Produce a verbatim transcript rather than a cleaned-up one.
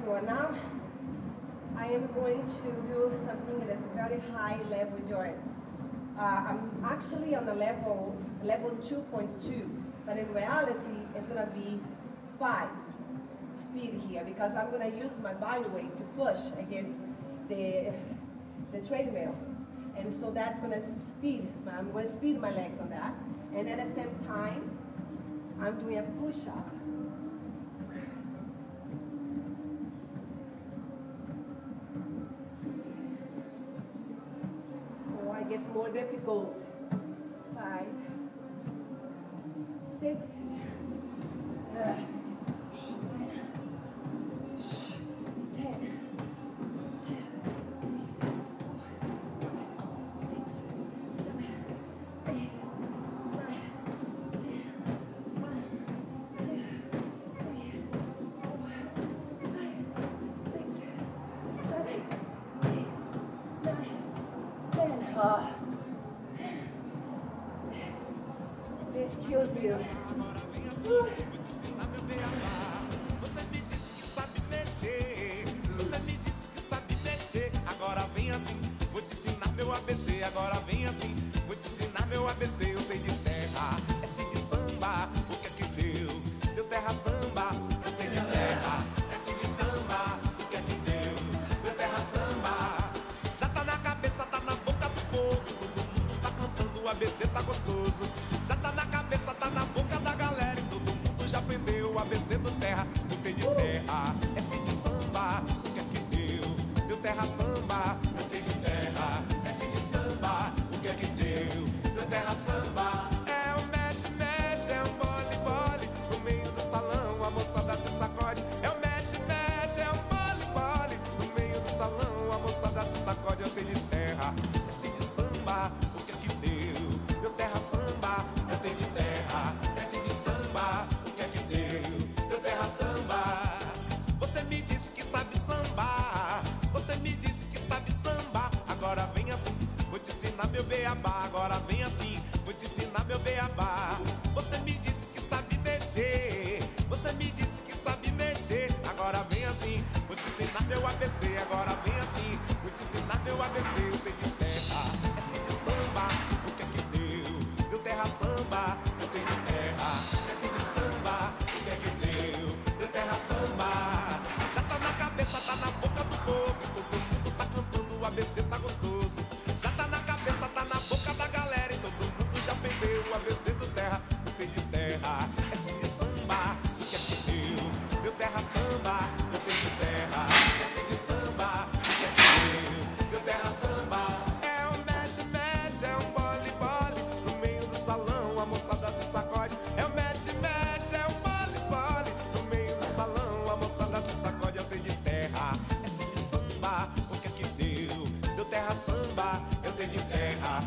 for. Now I am going to do something that's very high level joints. Uh, I'm actually on the level level two point two, but in reality it's going to be five speed here because I'm going to use my body weight to push against the the treadmill, and so that's going to speed. I'm going to speed my legs on that, and at the same time I'm doing a push-up. It gets more difficult. Five, six, uh, ten, two, three, four, six, seven, eight, nine, ten, one, two, three, four, five, six, seven, eight, nine, ten. Uh, this kills me. Uh. Você me disse que sabe mexer. Você me disse que sabe mexer. Agora vem assim, vou te ensinar meu A B C. Agora vem assim, vou te ensinar meu A B C. Eu sei de terra, S de samba. O que é que deu? Deu terra samba. Eu sei de terra, S de samba. O que é que deu? Deu terra samba. Já tá na cabeça, tá na boca do povo. Todo mundo tá cantando, o A B C tá gostoso. Já tá na cabeça, tá na boca da galera. E todo mundo já aprendeu o A B C do terra. Eu sei de terra, S de samba. O que é que deu? Deu terra samba. Eu sei de terra, S de samba. O que é que deu? Deu terra samba. É o mexe, mexe, é um bole, bole. No meio do salão a moçada se sacode. É o mexe, mexe, é um bole, bole. No meio do salão a moçada se sacode. Eu sei de terra, S de samba. O que é que deu? Deu terra samba. Eu sei de terra, S de samba. O que é que deu? Deu terra samba. Você me disse que sabe sambar. Você me disse que sabe sambar. Agora vem assim, vou te ensinar meu beabá. Agora vem assim, vou te ensinar meu beabá. Você me disse que sabe mexer. Você me disse que sabe mexer. Agora vem assim, vou te ensinar meu A B C. Agora vem assim, vou te ensinar meu A B C. Eu sei de terra, S de samba. O que é que deu? Deu terra samba. Eu tenho de terra, S de samba. O que é que deu? Deu terra samba. Já tá na cabeça, tá na boca do povo. Todo mundo tá cantando, o A B C tá gostoso. Já tá na cabeça, tá na boca da galera. E todo mundo já aprendeu o A B C do terra. Eu tenho de terra, S de samba. O que é que deu? Deu terra samba. Eu tenho de terra, S de samba. O que é que deu? Deu terra samba. É um mexe, mexe, é um bole, bole. No meio do salão a moçada se sacode. É um mexe, mexe, é um bole, bole. No meio do salão a moçada se sacode. Eu tenho de terra, S de samba. O que é que deu? Deu terra samba. Eu tenho de terra,